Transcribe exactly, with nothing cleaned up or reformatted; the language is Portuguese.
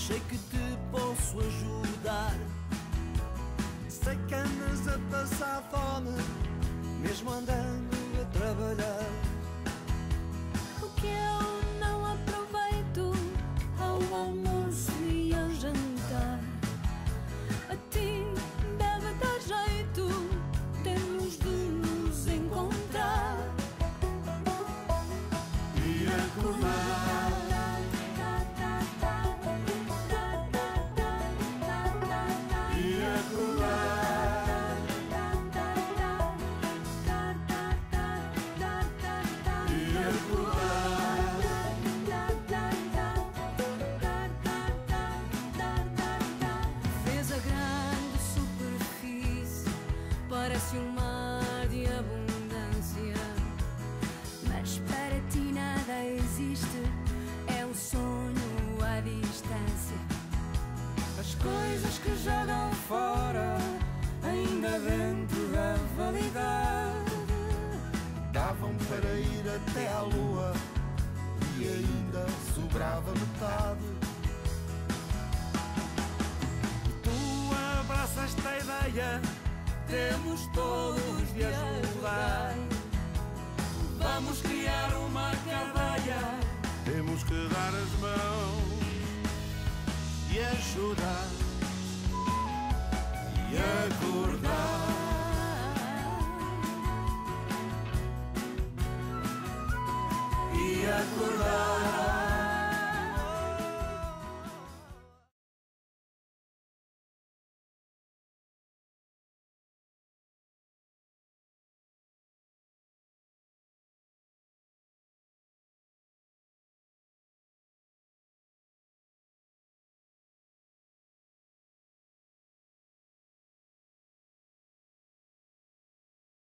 sei que te posso ajudar. Sei que andas a passar fome, mesmo andando a trabalhar. O que eu não aproveito ao almoço e ao jantar, a ti deve dar jeito, temos de nos encontrar E acordar. E acordar. E acordar. Vês a grande superfície, parece um mar de abundância, mas para ti nada existe, é um sonho à distância. As coisas que jogam fora, ainda dentro da validade, davam para ir até à lua e ainda sobrava metade. Tu abraças esta ideia, temos todos de ajudar. Vamos criar uma cadeia, temos que dar as mãos e ajudar e acordar. E acordar.